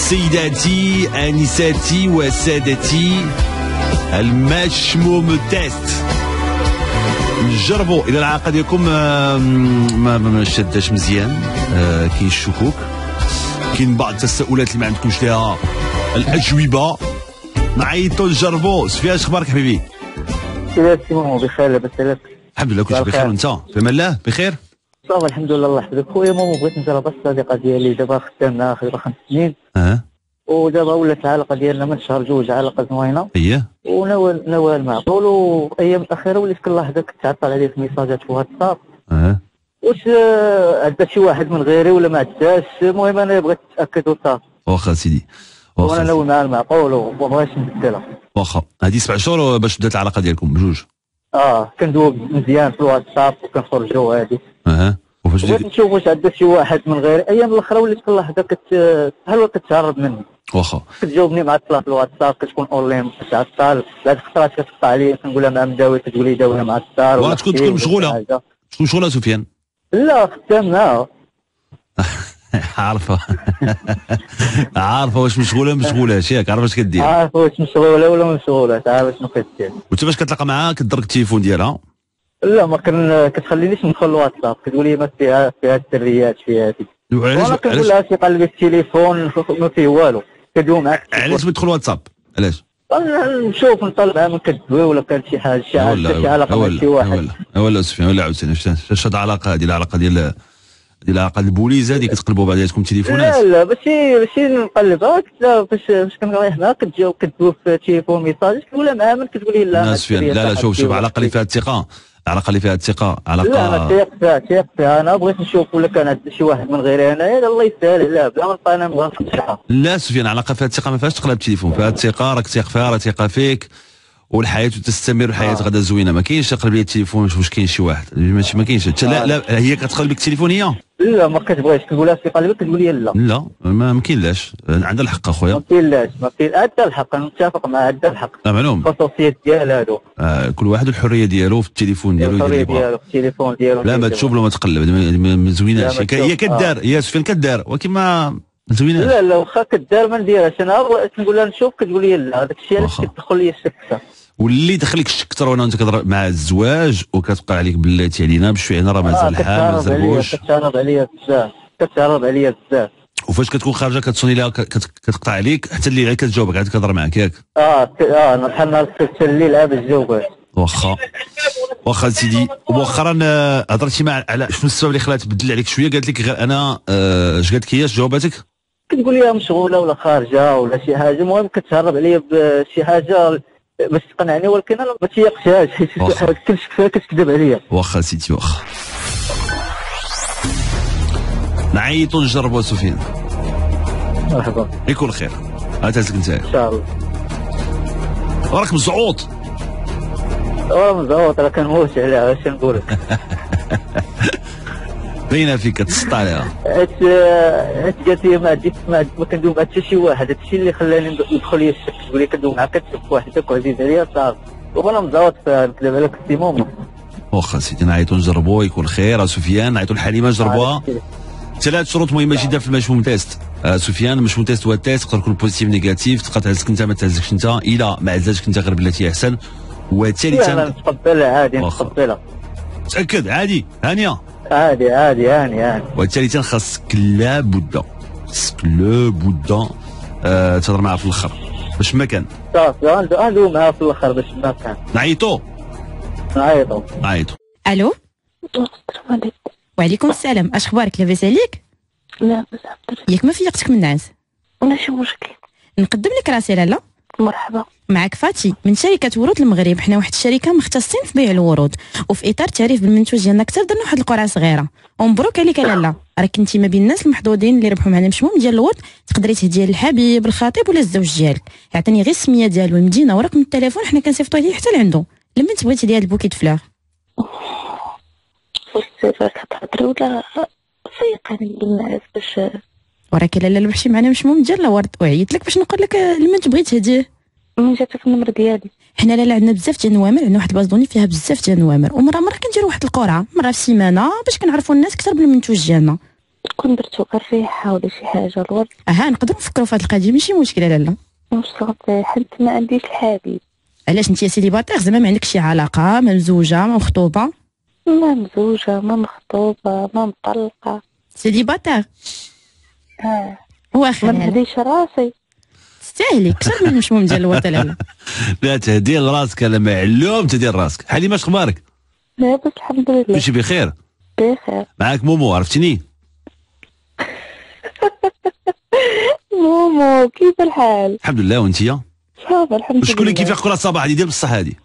سيداتي انساتي وسادتي، المشموم تيست نجربوا الى العلاقه ديالكم ما شاداش مزيان. كاين الشكوك، كاين بعض التساؤلات اللي ما عندكمش ليها الاجوبه. نعيطوا نجربوا. سفيان اش اخبارك حبيبي؟ سلامتي ماما بخير لاباس عليك؟ الحمد لله كلشي بخير. وانت في امان الله بخير؟ صافي الحمد لله الله يحفظك. خويا ماما بغيت نجرب الصديقه ديالي دابا خدامنا خدامه 5 سنين ودابا ولات العلاقه ديالنا من شهر جوج علاقه زوينه. ونوال معقول، وايام الاخيره وليت كنلاحظك كتعطل عليه في ميساجات في واتساب. واش عندها شي واحد من غيري ولا ما عندهاش؟ المهم انا بغيت نتاكد وصافي. واخا سيدي وانا ناوي معها المعقول وما بغيتش نبدلها. واخا هذه 7 شهور باش بدات العلاقه ديالكم بجوج؟ كندوب مزيان في الواتساب وكنخرجوا هادي. وفاش بغيت نشوف واش عندها شي واحد من غيري. ايام الاخرى وليت كنلاحظها بحال كتهرب مني. واخا كتجاوبني مع الطلاق في الواتساب، كتكون اونلاين كتعطل. بعد خطرات كتقطع عليا كنقول لها مع مداوي، كتقول لي داويه مع الدار. ولا تكون مشغوله؟ تكون مشغوله سفيان؟ لا خدامنا. عارفه عارفه واش مشغوله مشغولاش ياك؟ عارفه اش كدير؟ عارفه واش مشغوله ولا مشغوله، عارفه شنو كدير. وانت فاش كتلاقى معاها كتضرك التليفون ديالها؟ لا ما كتخلينيش ندخل الواتساب، كتقول لي ما فيها السريات فيها هذيك. وانا كنقول لها شي قلبي التليفون ما فيه والو، كدوي معاك. علاش ما تدخل الواتساب؟ علاش؟ نشوف نطلع من كدوي ولا كانت شي حاجه شي علاقه مع شي واحد. ولا سفيان ولا عاوتاني فاش هاد العلاقه هذه العلاقه ديال العلاقه البوليزه هذه كتقلبوا بعضياتكم تليفونات؟ لا ماشي نقلبها. فاش كنرايح معاها كتجاوب كدوي في التليفون ميساج كنقولها معاها من كتقول لي لا سفيان. لا شوف العلاقه اللي فيها الثقه، العلاقه اللي فيها الثقه علاقه. لا انا تيق فيها. انا بغيت نشوف ولا كان عند شي واحد من غيري انايا الله يسهل عليها بلا ما نبقى انا نبغى نفتحها. لا سفيان، علاقه فيها الثقه ما فيهاش تقلب التليفون، فيها الثقه راك تيق فيها، راه ثقه فيك والحياه تستمر. الحياه غدا زوينه، ما كاينش تقلب لي التليفون واش كاين شي واحد، ماشي ما كاينش. لا هي كتقلب لك التليفون هي؟ لا ما كتبغيش، كنقول لها في قلبك كتقول لي لا. لا ما كاينلاش، عندها الحق اخويا. ما كاينلاش عندها الحق، انا متفق معها عندها الحق. معلوم الخصوصيات ديال هادو. كل واحد الحريه ديالو في التليفون ديالو. الحريه ديالو في التليفون ديالو. لا ما تشوف له ما تقلب، ما زويناش. هي كدار يا سفيان كدار، ولكن ما زويناش. لا واخا كدار ما نديرهاش. انا كنقول لها نشوف كتقول لي لا. هذاك الشيء علاش كتدخل لي الشك. واللي دخلك الشك اكثر وانا وانت كتهضر مع الزواج وكتبقى عليك بلاتي علينا بشويه هنا راه مازال الحال ما زربوش. كتعرض عليا بزاف. وفاش كتكون خارجه كتصوني لها كتقطع عليك حتى اللي غير كتجاوبك عاد كتهضر معاك ياك؟ بحال نهار حتى الليل عاد الجوابات. واخا سيدي. مؤخرا هضرتي مع على شنو السبب اللي خلات تبدل عليك شويه؟ قالت لك غير انا اش قالت لك هي؟ اش جاوباتك؟ كتقول لي مشغوله ولا خارجه ولا شي حاجه. المهم كتهرب عليا بشي حاجه باش تقنعني، ولكن انا ما تيقتهاش. كتكذب عليا. واخا سيدي واخا. نعيطوا نجربوا سفيان. مرحبا يكون خير. عاتلك انت ان شاء الله. راك مزعوط؟ مزعوط، راه كنموت عليها. اش نقول لك؟ باينه فيك كتسطى عليها. قالت لي ما كندوب مع حتى شي واحد. هادشي اللي خلاني ندخل لي الشك. تقول لي كندوب معاك كتشوف وحدك وعزيز عليا صافي. وانا مزعوط نكذب عليك سي مومو. واخا سيدي نعيطوا نجربوا يكون خير. سفيان نعيطوا لحليمه نجربوها. 3 شروط مهمه جدا في المشموم تيست. سفيان المشموم تيست هو التيست تقدر تكون بوزيتيف نيجاتيف، تبقى تعزك انت ما تعزكش انت. الا ما عزلتك انت غير بلاتي احسن. وثالثا لا نتقبلها عادي نتقبلها. متاكد؟ عادي هانيه؟ عادي هاني. وثالثا خاصك لابد تهضر معها في الاخر باش ما كان. صافي ندوي معها في الاخر باش ما كان. نعيطوا. الو. السلام عليكم. وعليكم السلام. اش اخبارك؟ لاباس عليك؟ لا بس ياك ما فيقتك من النعاس؟ ماشي مشكل. نقدم لك راسي لالا. مرحبا. معك فاتي من شركه ورود المغرب. حنا واحد الشركه مختصين في بيع الورود، وفي اطار التعريف بالمنتوج ديالنا اكثر درنا واحد القرعه صغيره. ومبروك عليك لالا، راك كنتي ما بين الناس المحظوظين اللي ربحوا معنا مشموم ديال الورد. تقدري تهديه للحبيب الخطيب ولا الزوج ديالك. يعطيني غير السميه ديالو والمدينه ورقم التليفون، حنا كنصيفطوه ليه حتى لعندو. لما تبغيتي ديال البوكيت فلاغ فاش كتهضري ولا فيقاني بالناس باش وراك لالا ربحتي معنا مشموم ديال الورد. وعيط لك باش نقول لك لمن تبغي تهديه. من جاتك النمر ديالي؟ حنا لالا عندنا بزاف ديال النوامر، عندنا واحد الباز دوني فيها بزاف ديال النوامر، ومره كنديروا واحد القرعه مره في السيمانه باش كنعرفوا الناس اكثر بالمنتوج ديالنا. تكون درتو الريحه ولا شي حاجه الورد. نقدروا نفكروا في هذه القضيه ماشي مشكله. لا مش صافي حيت ما عنديش الحبيب. علاش انت يا سيليباتير زعما ما عندكش شي علاقه، ما مزوجه ما مخطوبه؟ ما مزوجه ما مخطوبه ما مطلقه. سيليباتير ما نهديش راسي. تستاهلي اكثر من المشموم ديال الوطن. لا لا تهدي راسك، انا معلوم تهدي راسك. حليمه اش اخبارك؟ لاباس الحمد لله. كلشي بخير؟ بخير. معاك مومو عرفتيني؟ مومو كيف الحال؟ الحمد لله. وانتيا؟ صافي الحمد لله. شكون اللي كيفيق كره الصباح هذه ديال بصح هذه؟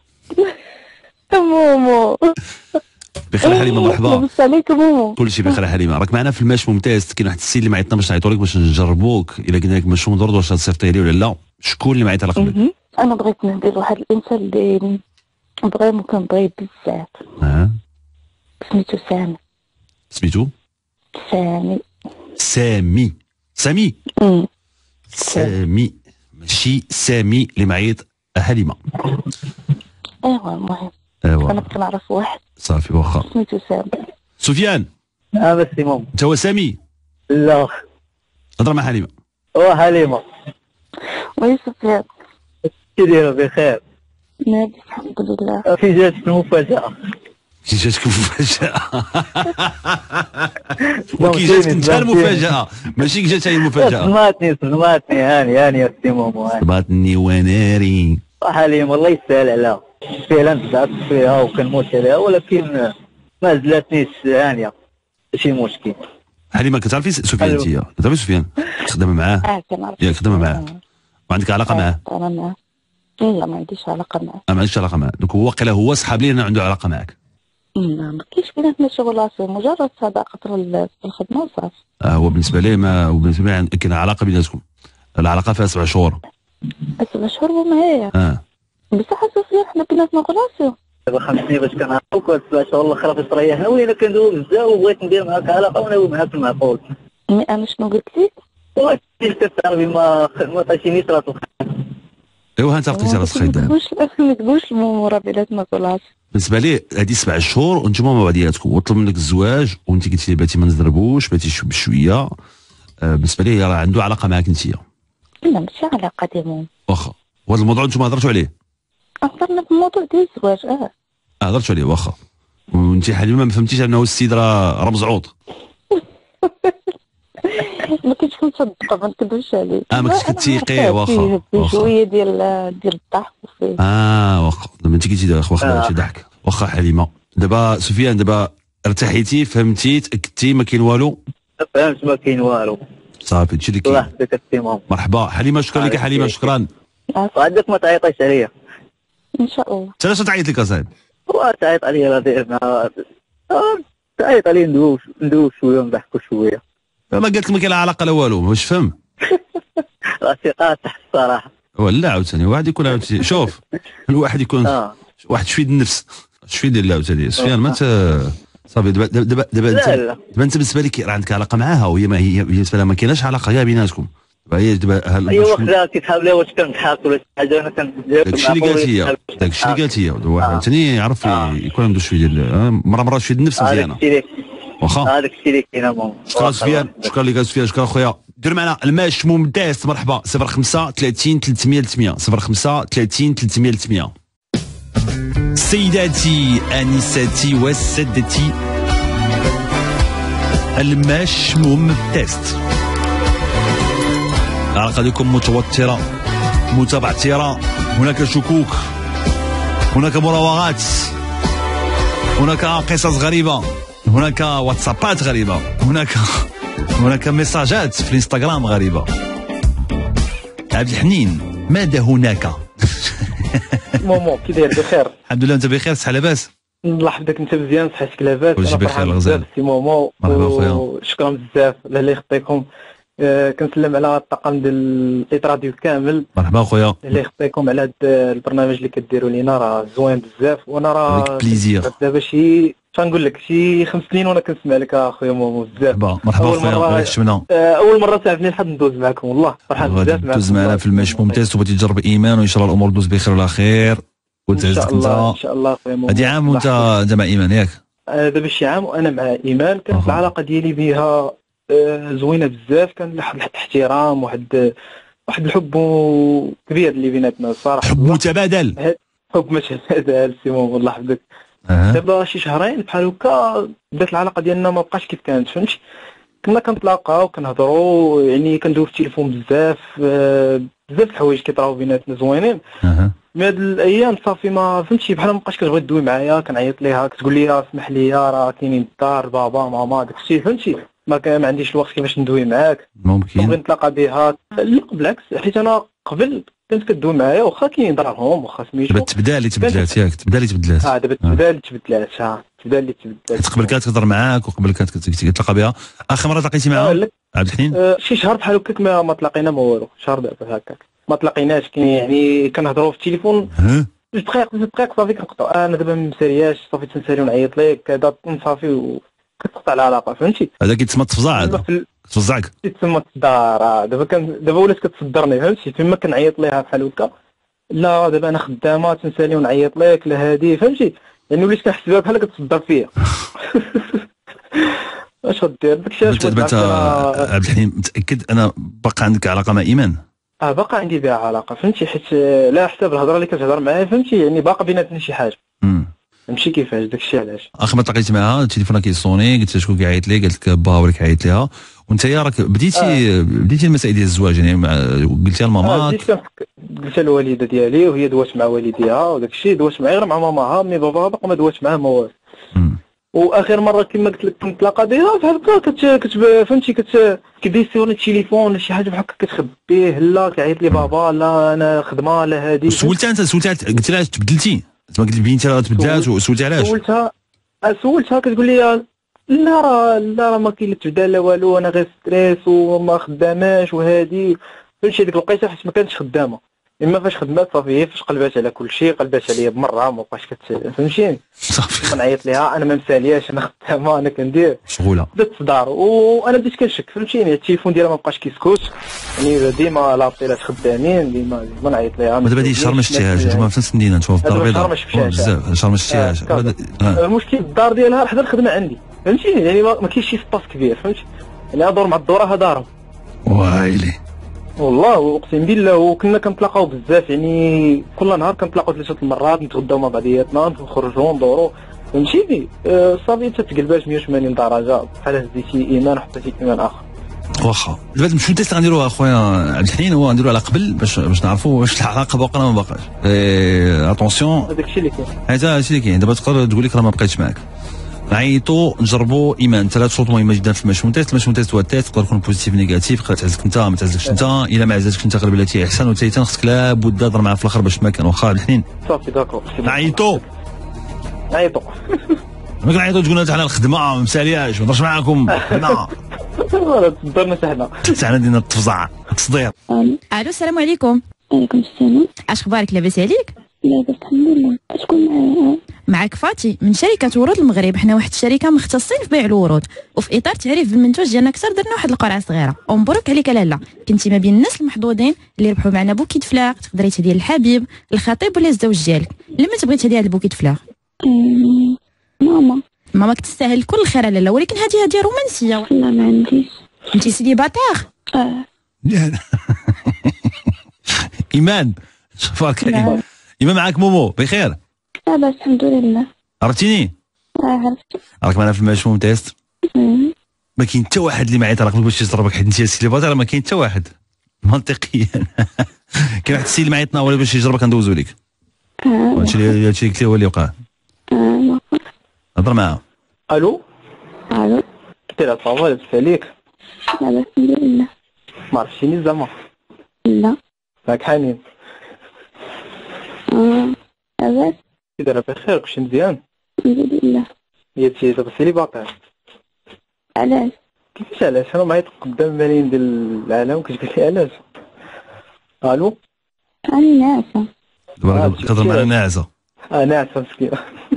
مومو بخير حليمه مرحبا. لاباس عليك مومو؟ كلشي بخير حليمه. راك معنا في الماش ممتاز. كاين واحد السيد اللي معيطنا باش نعيطوا لك باش نجربوك الا قلنا لك مشروم درد واش غتصيفطيه لي ولا لا. شكون اللي معيط على قلبك؟ انا بغيت نهدي لواحد الانسان اللي ممكن بغيه بزاف. سميتو سامي. سميتو سامي. سامي ماشي سامي اللي معيط حليمه. ايوا المهم انا كنعرف واحد صافي واخا سميتو سامي. سفيان. بس مام انت هو سامي؟ لا هضر مع حليمه. حليمه. وي سفيان كي دايره؟ بخير لاباس الحمد لله. في جاتك المفاجاه. كي جاتك المفاجاه؟ وكي جاتك انت المفاجاه ماشي كي جاتها هي المفاجاه. صدماتني هاني يا سي مومو. صدماتني وناري. حليمه الله يسهل عليها، فعلا تعبت فيها وكنموت عليها، ولكن ما زلاتنيش هانيه ماشي مشكل. حليمه كتعرفي سفيان؟ انت كتعرفي سفيان؟ خدامه معاه؟ كنعرف. ياك خدامه معاه وعندك علاقه معاه؟ انا معاه. لا ما عنديش علاقه معاه. ما عندكش علاقه معاه. دونك هو واقيلا هو صحاب لي انا عنده علاقه معاك. لا ما كاينش بيناتنا شغل، مجرد صداقه في الخدمه وصافي. هو بالنسبه ليه ما وبالنسبه لي كاين علاقه بيناتكم. العلاقه فيها 7 شهور. 7 شهور وما هي. بصح سفيان حنا بيناتنا غلاسيون. دابا 5 سنين باش كنعرفوك، وهاد 7 شهور الاخر باش تريحنا، ولينا كندوز بزاف وبغيت ندير معاك علاقه وناوي معاك المعقول. انا شنو قلت لك؟ كتعرفي ما عطيتينيش راس الخير. ايوا انت عطيتي راس الخير دابا. ما تقولش المامورة بيناتنا غلاس. بالنسبه لي هذه 7 شهور وانتم مع بعضياتكم وطلب منك الزواج وانت قلتي لي باتي ما نضربوش باتي بشويه. بالنسبه لي راه عنده علاقه معاك انت. لا ماشي علاقه ديال موم. واخا وهذا الموضوع انتم هضرتوا عليه؟ هضرنا في الموضوع ديال الزواج. هضرتوا عليه واخا. وانت حليمه ما فهمتيش انه السيد راه مزعوط. ما كنتش كنصدق ما نكذبش عليك. ما كنتش كتيقي. واخا شويه ديال الضحك وفيه. واخا دابا انت قلتي واخا شي ضحك. واخا حليمه دابا سفيان دابا ارتحيتي فهمتي تاكدتي ما كاين والو؟ فهمت ما كاين والو صافي هادشي اللي كاين. الله يحفظك السي. مرحبا حليمه. شكرا لك حليمه. شكرا. وعندك ما تعيطيش عليا ان شاء الله. انت علاش تعيط لك اصاحبي؟ تعيط عليا راه دايرنا تعيط عليا ندوز شويه ونضحكوا شويه. ما قالت لك ما كاين لا علاقه لا والو واش فهم؟ راسي قاطع الصراحه. ولا عاوتاني واحد يكون عاوتاني شوف الواحد يكون واحد شويه النفس شويه ديال لا عاوتاني سفيان ما صافي. دابا انت بالنسبه لك راه عندك علاقه معاها وهي ما هي بالنسبه لها ما كايناش علاقه كاع بيناتكم. هي دابا وخا كتحاول واش كنضحك ولا شي حاجه انا كندير داكشي اللي قالت هي واحد عاوتاني يعرف يكون عنده شويه ديال مره شويه النفس مزيانه. واخا هذاك الشيء اللي كاين ماما. شكرا سفيان. شكرا لك سفيان. شكرا خويا. دير معنا الماش ممتاز. مرحبا 05 30 300 300 05 30 300 300. سيداتي انساتي وسادتي الماش ممتاز. العلاقه ديالكم متوتره متبعتره، هناك شكوك، هناك مراوغات، هناك قصص غريبه، هناك واتسابات غريبه، هناك مساجات في الانستغرام غريبه. عبد الحنين ماذا هناك؟ مومو كي داير؟ بخير الحمد لله. انت بخير؟ صحه لاباس؟ الله يحفظك. انت مزيان؟ صحتك لاباس؟ كلشي بخير الغزال. سي مومو مرحبا خويا. شكرا بزاف الله يخطيكم. كنسلم على الطاقم ديال الايت راديو كامل. مرحبا خويا. الله يخطيكم على هذا البرنامج اللي كديروا لينا راه زوين بزاف. وانا راه دابا شي فنقول لك شي 5 سنين وانا كنسمع لك اخويا مومو بزاف. مرحبا خويا. يحشمنا. اول مره تعرفني الحظ ندوز معكم والله فرحان بزاف معكم. دوز معنا في الماش ممتاز وبغيتي تجرب ايمان وان شاء الله الامور دوز بخير وعلى خير وتعزك انت ان شاء الله خويا مومو. هادي عام وانت مع ايمان ياك؟ دابا شي عام وانا مع ايمان. كانت العلاقه ديالي بها زوينه بزاف، كان واحد الاحترام، واحد الحب كبير اللي بيناتنا الصراحه. حب متبادل. حب متبادل سيمون الله يحفظك. دابا شي شهرين بحال هكا بدات العلاقه ديالنا ما بقاش كيف كانت، فهمتي. كنا كنتلاقاو كنهضروا، يعني كندويو في التليفون بزاف الحوايج كيطراو بيناتنا زوينين. مي هاد الايام صافي ما فهمتي، بحال ما بقاش كتبغي تدوي معايا، كنعيط ليها كتقول لي اسمح لي راه كاينين الدار بابا ماما داكشي، فهمتي. ما عنديش الوقت كيفاش ندوي معاك، ممكن نبغي نتلاقى بها. لا بالعكس، حيت انا قبل كانت كدوي معايا واخا كاين دارهم واخا سميتو. دابا تبدا اللي تبدلات ياك، دابا تبدا اللي تبدلات. قبل كانت تهضر معاك وقبل كانت كتلاقى بها. اخر مره تلاقيتي معاها عبد الحنين؟ شي شهر بحال هكاك ما تلاقينا ما والو، شهر دابا هكاك ما تلاقيناش. يعني كنهضروا في التليفون جوج دقائق صافي كنقطعوا. انا دابا ما مسالياش، صافي تنسالي ونعيط ليك كذا صافي وكتقطع العلاقه، فهمتي. هذا كيتسمى التفزع، هذا كتفزعك كيتسمى التصدار. دابا ولات كتصدرني، فهمتي. فيما كنعيط ليها بحال هكا، لا دابا انا خدامه تنسالي ونعيط ليك، لا هادي، فهمتي. يعني وليت كنحس بها بحال كتصدر فيا. اش غدير داكشي. دابا انت عبد الحليم متاكد انا باقا عندك علاقه مع ايمان؟ باقا عندي بها علاقه، فهمتي. حيت لا حساب الهضره اللي كتهضر معايا، فهمتي. يعني باقا بيناتنا شي حاجه، ماشي كيفاش. داكشي علاش اخر ما تلاقيت معها التليفون كيصوني، قلت لها شكون كيعيط لي؟ قالت لك با هو اللي كيعيط ليها. وانت راك بديتي المسائل ديال الزواج، يعني قلتيها لماماك؟ قلتها للوالده ديالي وهي دوات مع والديها وداكشي، دوات معايا غير مع ماماها، مي باباها باقا ما دوات معاه ما والو. واخر مره كما قلت لك كنتلاقى بها بحال هكا فهمتي كديسيوني التليفون شي حاجه بحال هكا كتخبيه، لا كيعيط لي بابا، لا انا خدمه، لا هادي. سولتها قلت لها تبدلتي؟ زعما قلت بنتي راه تبدلات، وسولتي علاش؟ سولتها كتقول لي لا راه ما كاين لا تبدل لا والو، انا غير ستريس وما خداماش وهادي، فهمتي. ديك الوقيته حيت ما كانتش خدامه، اما فاش خدمات صافي هي فاش قلبات على كل شيء، قلبات عليا بمره، ما بقاش فهمتيني. صافي كنعيط ليها انا ما مسالياش، انا خدامه، انا كندير مشغوله، بدات تصدار. وانا بديت كنشك، فهمتيني. التليفون ديالها ما بقاش كيسكت، يعني ديما لابطيلات خدامين، ديما نعيط ليها. دابا هذه شهر ما شتيهاش، انتما في نفس المدينه، انتما في الدار البيضاء بزاف، شهر ما شتيهاش. المشكل الدار ديالها حدا الخدمه عندي، فهمتيني. يعني ما كاينش شي سباس كبير، فهمتي. يعني ادور مع الدوره دارهم وايلي والله اقسم بالله. وكنا كنتلاقاو بزاف، يعني كل نهار كنتلاقاو 3 المرات، نتغداو مع بعضياتنا، نخرجوا ندوروا، فهمتيني. صافي تتقلبات 180 درجه، بحال هزيتي ايمان وحطيتي ايمان اخر. واخا دابا شنو التيست اللي غنديروها اخويا عبد الحنين؟ هو غنديروا على قبل باش نعرفوا واش العلاقه باقا ولا ما باقاش. اتونسيون، هذاك الشيء اللي كاين، هذا الشيء اللي كاين. دابا تقدر تقول لك راه ما بقيتش معاك، نعيطوا نجربوا ايمان. 3 شروط مهمه جدا في المشمون تيست. المشمون تيست هو التيست تقدر يكون بوزيتيف نيجاتيف، تقدر تعزلك انت ما تعزلكش انت، الا ما عزلتش انت غير بلاتي احسن. وثالثا خصك لابد تهضر معاه في الاخر باش ما كان. واخا عبد الحنين صافي داكور، نعيطوا ما كنعيطوا تقول لنا حنا الخدمه ما مسالياش، ما نهضرش معاكم حنا تضرنا حنا تاعنا دينا التفزع التصدير. الو السلام عليكم. وعليكم السلام. اش اخبارك؟ لاباس عليك؟ لاباس الحمد لله. شكون معايا؟ معك فاتي من شركه ورود المغرب. حنا واحد الشركه مختصين في بيع الورود، وفي اطار تعريف بالمنتوج ديالنا اكثر درنا واحد القرعه صغيره. ومبروك عليك لاله، كنتي ما بين الناس المحظوظين اللي ربحوا معنا بوكي دفلاغ. تقدري تهديه للحبيب، الخطيب ولا الزوج ديالك. لما تبغي تهديها البوكي دفلاغ ماما كتستاهل كل الخير لاله، ولكن هذه هديه رومانسيه. لا ما عنديش. انت سيدي باتاغ. ايمان شوفك ايمان معاك مومو بخير؟ لاباس الحمد لله. عرفتيني؟ عرفت. راك معنا في المشموم تيست. ما كاين حتى واحد اللي معيط على قبل باش يضربك، حيت انت سيليباتير ما كاين حتى واحد منطقيا. كاين واحد السيد اللي معيطنا ولا باش يجربك ندوزو لك. هادشي اللي قلت له هو اللي وقع. هضر معاه. الو قلت لها صافا لاباس عليك؟ لاباس الحمد لله. ما عرفتيني زعما؟ لا. معاك حنين. لاباس؟ كي دايره بخير؟ كلشي مزيان؟ الحمد لله. هي دابا سيليباتير. علاش؟ كيفاش علاش؟ انا معيط قدام ملايين ديال العالم كتقول لي علاش؟ الو راني ناعسه. كتهضر معنا ناعسه. ناعسه مسكينه.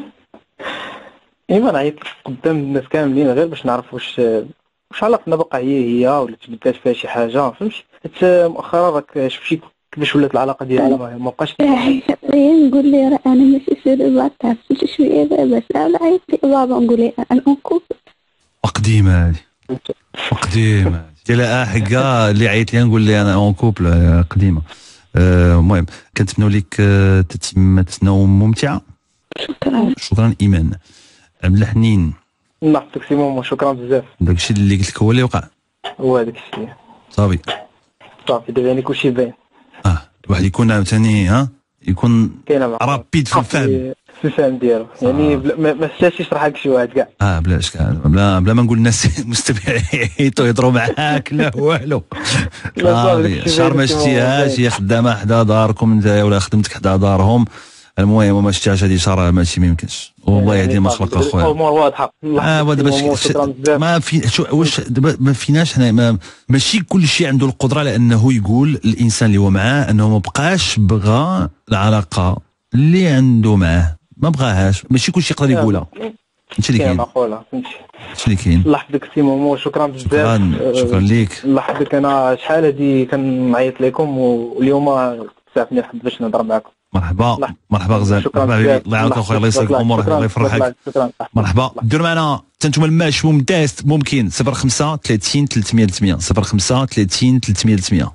ايما نعيط قدام الناس كاملين غير باش نعرف واش علاقتنا باقا هي ولا تبدلات فيها شي حاجه، فهمتي. حيت مؤخرا راك شفتي كيفاش ولات العلاقه ديالنا ما بقاش. نقول لي راه انا ماشي سيليباتير، شي شويه لاباس. لا عيط لي بابا نقول لي انا اونكوب قديمه هذه. قديمه ديال حكا اللي عيط لي نقول لي انا اون كوبل قديمه. المهم كنتمنوا لك تتمه نوم ممتعه. شكرا ايمان. عبد الحنين نعطيك سي مومو، شكرا بزاف. داكشي اللي قلت لك هو اللي وقع. هو هذاك الشيء صافي دابا يعني كلشي باين. الواحد يكون عاوتاني يكون رابيد في الفهم ديالو، يعني ما استاهلش يشرح لك شي واحد كاع. بلاش كاع بلا ما نقول الناس المستمعين يهضروا معاك لا والو. شهر ما شتيهاش، هي خدامه حدا داركم انت ولا خدمتك حدا دارهم. المهم ما شتيهاش هذه شهر ماشي ما يمكنش والله. هذه ما خلق اخويا الامور واضحه. ما في واش دابا ما فيناش حنا ماشي كل شيء عنده القدره على انه يقول الانسان اللي هو معاه انه ما بقاش بغى العلاقه اللي عنده معاه، ما بغاهاش. ماشي كل شيء يقدر يقولها. هادشي اللي كاين. هادشي اللي كاين. الله يحفظك سي مومو، شكرا بزاف. شكرا ليك. الله يحفظك. انا شحال هادي كنعيط لكم واليوم ساعدني الحظ باش نهضر معكم. مرحبا غزال. الله يعاونك اخويا، الله يسعدك امورك، الله يفرحك. مرحبا. ديروا معنا انتم المشموم تيست ممكن 05 30 300 300 05 30 300 300.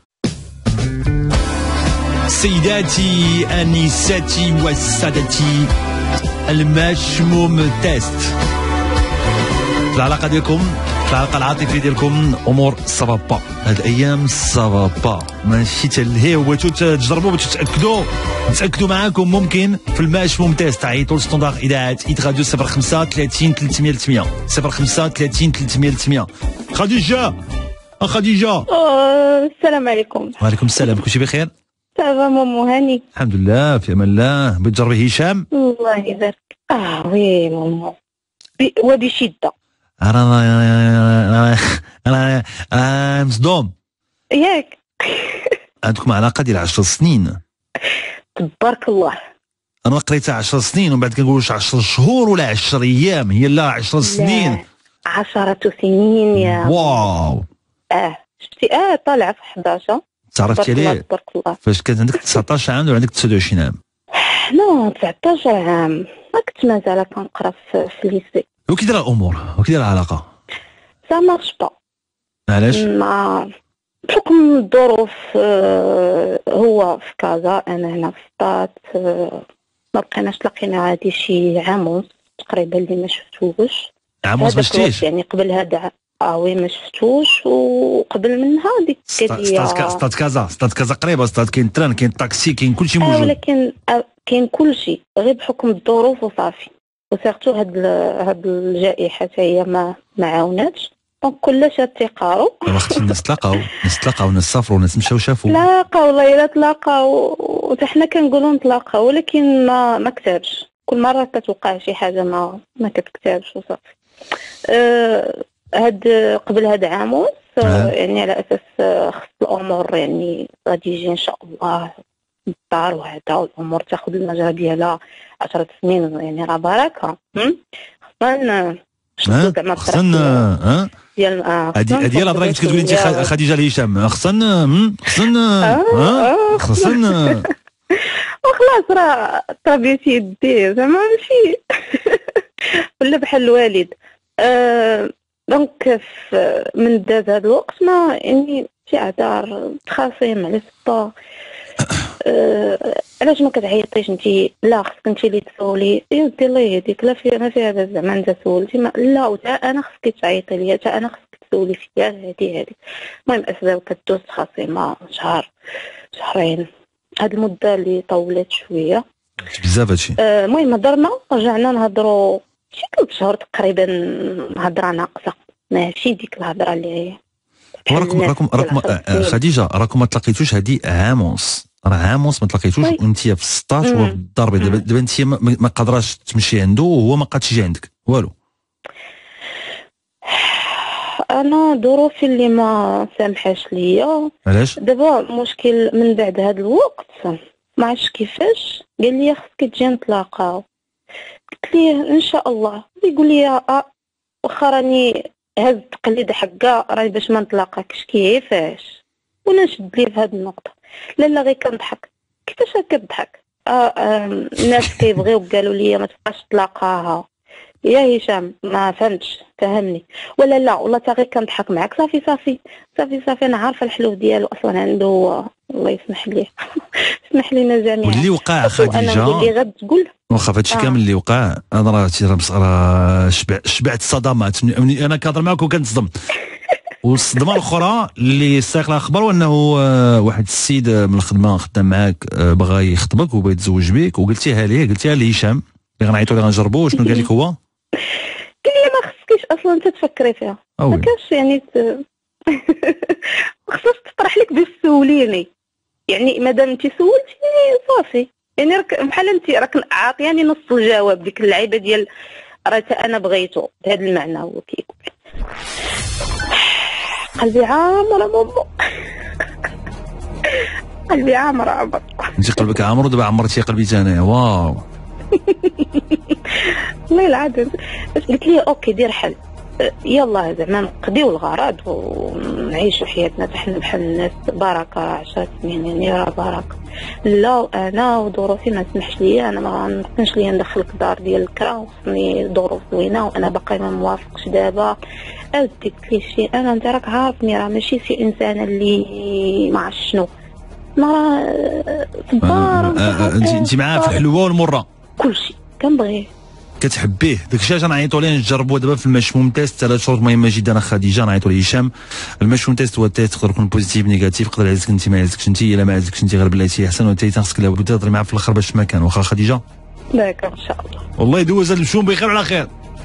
سيداتي انساتي وسادتي، المشموم تيست. في العلاقه ديالكم، في العلاقه العاطفيه ديالكم امور سافا با هاد الايام، سافا با ماشي تلهيو. بغيتو تجربوا باش نتاكدوا معاكم ممكن في المشموم تيست. عيطوا لستوندار اذاعه ايت راديو 05 30 300 300 05 30 300 300. خديجه السلام عليكم. وعليكم السلام. كلشي بخير؟ صافا مومو هاني؟ الحمد لله في امان الله. بغيت تجربي هشام؟ الله يبارك. وي مومو وبشده. انا مصدوم ياك. عندكم علاقه ديال 10 سنين. تبارك الله. انا قريتها 10 سنين ومن بعد كنقول واش 10 شهور ولا 10 ايام. هي لا 10 سنين. 10 سنين يا واو. شفتي طالعه في 11. تعرفتي عليه فاش كانت عندك 19 عام ولا عندك 29 عام؟ نو 19 عام. ما كنت مازال كنقرا في الليسي. وكي دايره الامور وكي دايره العلاقه؟ سا مارش با. علاش؟ بحكم الظروف. هو في كازا انا هنا في سطات. ما بقيناش تلاقينا عادي شي عام ونص تقريبا اللي ما شفتوش. عام ونص ما شفتيش؟ يعني قبل هذا وي ما شفتوش. وقبل منها ديك سطات كازا قريبه. سطات كاين تران كاين طاكسي كاين كلشي موجود. ولكن كاين كلشي غير بحكم الظروف وصافي. وسيرتو هاد الجائحه هي ما عاوناتش. دونك كلش تيقارو. اختي الناس تلاقاو ناس سافروا ناس مشاو شافوا. تلاقاو والله الا تلاقاو. وحتى حنا كنقولوا نتلاقاو ولكن ما كتبش. كل مره كتوقع شي حاجه ما كتكتبش وصافي. هاد قبل هاد عام ونص يعني على اساس خص الامور يعني غادي يجي ان شاء الله الدار وهذا والامور تاخذ المجرى ديالها 10 سنين يعني راه بركه. خصنا خصنا ديال هادي الهضره اللي كتقولي انت خديجه لهشام. خصنا وخلاص راه طبيعتي يدي زعما ماشي ولا بحال الوالد. دونك من داز هذا الوقت ما يعني شي اعذار تخاصم على سبا. علاش ما كتعيطيش انت؟ لا خصك انت اللي تسولي. يا ودي الله يهديك. لا ما فيها هذا زعما انت سولتي لا وتا انا خصك تعيطي ليا تا انا خصك تسولي فيا هذه. المهم اسباب كدوز خاصمه شهر شهرين. هاد المده اللي طولت شويه بزاف هادشي. المهم هضرنا رجعنا نهضروا شي 3 شهور تقريبا. هضره ناقصه ماشي ديك الهضره اللي هي. راكم خديجه راكم ما تلاقيتوش هذه عام ونص. راه عام ونص ما تلاقيتوش وانت في 16 وهو في الدار البيضاء. دابا انت ما قادراش تمشي عنده وهو ما قادش يجي عندك والو. انا ظروفي اللي ما سامحاش ليا. علاش؟ دابا المشكل من بعد هذا الوقت ما عرفتش كيفاش قال لي خصك تجي نتلاقاو. قلت ليه ان شاء الله. يقول لي واخا راني هز التقليد حقا راه باش ما نتلاقاكش. كيفاش؟ وانا نشد ليه في هذه النقطه. لا غير كنضحك. كيفاش كتضحك؟ الناس كيبغيو قالوا لي ما تبقاش تلاقاها. يا هشام ما فهمتش، فهمني ولا لا؟ والله تا غير كنضحك معاك. صافي صافي صافي صافي، انا عارفه الحلو ديالو اصلا عنده. الله يسمح ليه. اسمح لينا جميعا. واللي وقع خديجه انا نقول لي غتقول واخا فهادشي كامل اللي وقع، انا راه شبعت الصدمات. انا كنهضر معاك وكنتصدم. والصدمه الاخرى اللي ساق لها خبر هو انه واحد السيد من الخدمه خدام معاك بغى يخطبك وبغى يتزوج بك، وقلتيها ليه؟ قلتيها لهشام اللي غنعيطوا ليه غنجربوا. شنو قال لك هو؟ قال لي ما خصكيش اصلا انت تفكري فيها، ما كانش يعني خصك تطرح لك باش تسوليني. يعني مادام انت سولتيني صافي، يعني بحال انت راك عاطياني نص الجواب. ديك اللعيبه ديال راه انا بغيتو بهذا المعنى. هو كيقول قلبي عامر ماما. قلبي عامر. انت قلبك عامر ودابا عمرتي قلبي انا. واو. والله العظيم. قلت لي اوكي دير حل، يلا زعما نقضيو الغرض ونعيشوا حياتنا حنا بحال الناس. بركه 10 سنين يعني راه بركه. لا انا وظروفي ما تسمحش ليا، انا ما نمكنش ليا ندخلك دار ديال الكرا، وخصني ظروف زوينه وانا باقي ما موافقش دابا. قلت لي شي انا انت راك عارفني راه ماشي شي انسانه اللي ما عرفت شنو، ما صبار. انت معاه في الحلوه والمره كلشي كنبغيه كتحبيه. داكشي علاش نعيطوا ليه نجربوا دابا في المشموم تيست 3 شهور مهمه جدا. انا خديجه نعيطوا لهشام. المشموم تيست هو التيست يقدر يكون بوزيتيف نيجاتيف، يقدر يعزك انت ما يعزكش انت، الا ما عزكش انت غير بلاتي احسن، وانت خاصك لابد تهضري معاه في الاخر باش ما كان. واخا خديجه؟ ياك ان شاء الله. والله يدوز هذا المشموم بخير وعلى خير.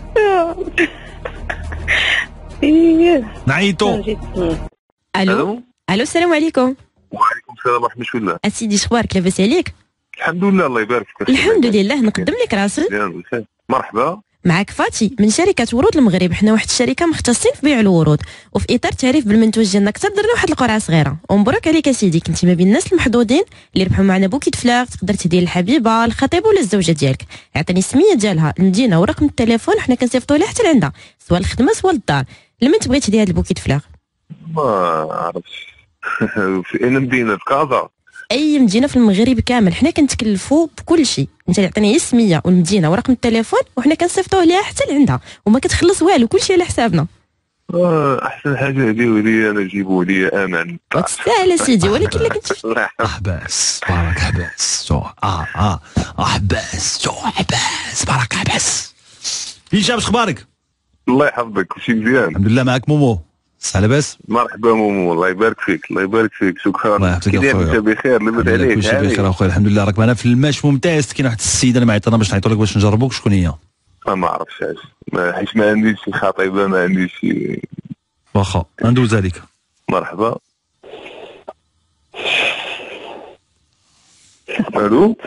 نعيطوا. الو السلام عليكم. وعليكم السلام ورحمه الله. اسيدي شخبارك؟ لاباس عليك؟ الحمد لله الله يبارك فيك. الحمد لله. نقدم لك راسي. مرحبا، معك فاتي من شركه ورود المغرب. حنا واحد الشركه مختصين في بيع الورود، وفي اطار تعريف بالمنتوج ديالنا اكثر درنا واحد القرعه صغيره. ومبروك عليك اسيدي، كنتي ما بين الناس المحظوظين اللي ربحوا معنا بوكي فلاغ. تقدر تهدي للحبيبه، الخطيب ولا الزوجه ديالك. عطيني السميه ديالها، المدينه ورقم التليفون، وحنا كنصيفطوا لها حتى لعندها، سواء الخدمه سواء الدار. لمن تبغي تهدي هذا البوكي فلاغ؟ ما عرفتش. في اي مدينه؟ في كازا؟ اي مدينه في المغرب كامل. حنا كنتكلفوا بكل شيء. انت اللي عطيني السميه والمدينه ورقم التليفون، وحنا كنصيفطوه ليها حتى لعندها، وما كتخلص والو، كل شيء على حسابنا. احسن حاجه هديو لي انا، جيبوا لي انا. تستاهل سيدي، ولكن الا كنت احباس بارك احباس احباس بارك احباس. هشام اخبارك؟ الله يحفظك، كلشي مزيان الحمد لله. معك مومو، صح لاباس؟ مرحبا مومو، الله يبارك فيك. الله يبارك فيك، شكرا. الله يحفظك اخويا. انت بخير؟ لاباس عليك؟ كلشي بخير اخويا الحمد لله. راك معنا في الماش ممتاز. كاين واحد السيده اللي معيطنا باش نعيطوا لك باش نجربوك. شكون هي؟ ما عرفتش حيت ما عنديش شي خطيبه، ما عنديش شي. واخا ندوز عليك. مرحبا. الو.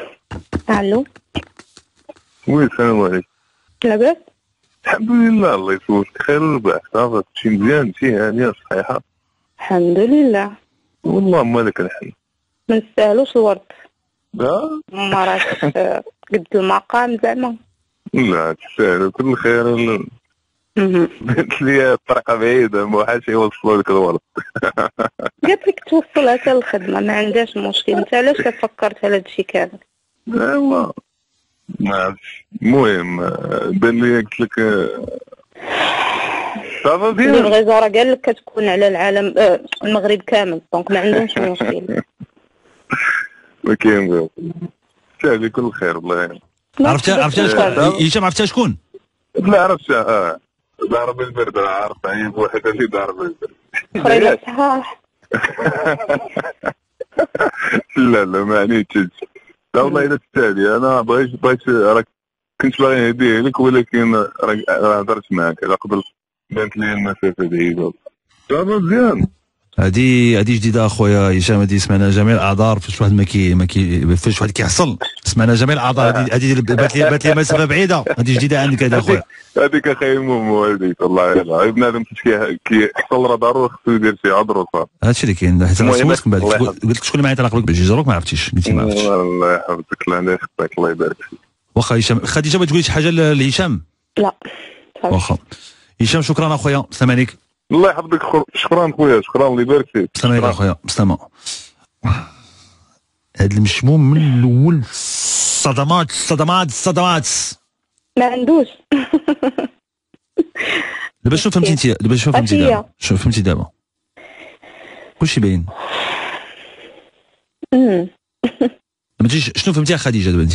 وي السلام عليكم. لاباس؟ الحمد لله الله يسولك خير ورباح. صافي شي مزيان، شي هانيه صحيحه الحمد لله. والله مالك الحل. ما نستاهلوش الورد. لا ما راك قد المقام زعما. لا تستاهل كل خير. قلت لي الطريقه بعيده، ما حاش يوصلوا لك الورد. قالت لك توصلها حتى الخدمه، ما عندهاش مشكل. انت علاش فكرت على هادشي كامل؟ ايوا ما عرفتش. المهم بان لي قلت لك صافا ديال الغزاره قال لك كتكون على العالم المغرب كامل، دونك ما عندهمش مشكل. ما كاين سالي كل خير. والله عرفتها هشام؟ عرفتها شكون؟ لا عرفتها. ضارب البرد، عارف هي بوحدها اللي ضارب البرد. خريجة صحاح. لا ما عنيتش. لا والله الا تستاهلي. انا بغيت راك كنت باغي نهديه لك، ولكن راك هضرت معاك على قبل بانت لي المسافه بعيده. صافا مزيان. هذه جديده اخويا هشام. هذه سمعنا جميع الاعذار فاش واحد فاش واحد كيحصل. سمعنا جميع الاعذار. هذه بات لي مسافه بعيده. هذه جديده عندك هذا اخويا. هذيك اخي مومو هذيك والله يلاه بنادم كيحصل راه ضروري خصو يدير شي عذر وصافي. هادشي اللي كاين. حيت انا سولتك من بعد قلت لك شكون اللي معيط على قبلك باش يجروك، ما عرفتيش. قلتي ما عرفتش. الله يحفظك. لا الله يخطيك، الله يبارك فيك. واخا هشام. خديجه بغات تقولي شي حاجه لهشام؟ لا واخا هشام شكرا اخويا. السلام عليك. الله يحفظك. شكرا خويا، شكرا الله يبارك فيك. السلام عليكم اخويا. بسلامه. هذا المشموم من الاول صدمات. ما عندوش. دابا شنو فهمتي انت؟ دابا شنو فهمتي دابا؟ شنو فهمتي دابا؟ كلشي باين. شنو فهمتي يا خديجه دابا انت؟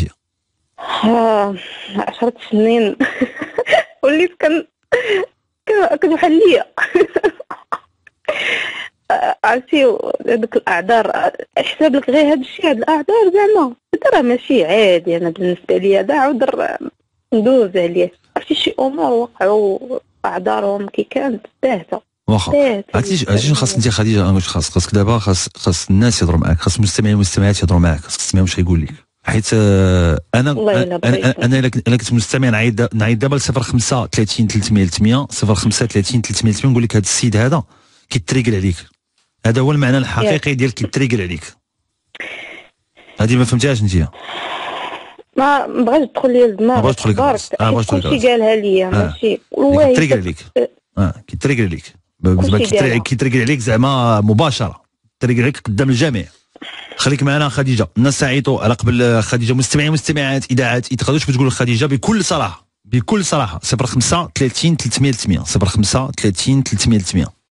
10 سنين وليت كنوحل ليا. عرفتي هذوك الاعذار، حساب لك غير هذا الشيء، هاد الاعذار زعما راه ماشي عادي. انا بالنسبه ليا دا عذر ندوز عليه. عرفتي شي امور وقعوا اعذارهم كي كانت باهته. واخا عرفتي شنو خاص انت خديجه؟ خاصك دابا خاص الناس يهضروا معاك، خاص المستمعين والمستمعات يهضروا معاك، خاصك تسمعهم واش غيقول لك. حيت انا الا كنت مستمع نعيط دابا ل 05 30 300 300 05 30 300 300 نقول لك هذا السيد هذا كيتريقل عليك. هذا هو المعنى الحقيقي ديال كيتريقل عليك. هذه ما فهمتيهاش انت؟ ما بغاش تدخل لي الدماغ. ما بغاش تدخل لك كلشي قالها ليا ماشي كيتريقل عليك. كيتريقل عليك كيتريقل عليك زعما مباشره، كيتريقل عليك قدام الجميع. خليك معنا خديجه. الناس تعيطوا على قبل خديجه، مستمعين مستمعات اذاعات يتقدروش بتقول خديجه بكل صراحه 05 30 300 300 05 30 300 300.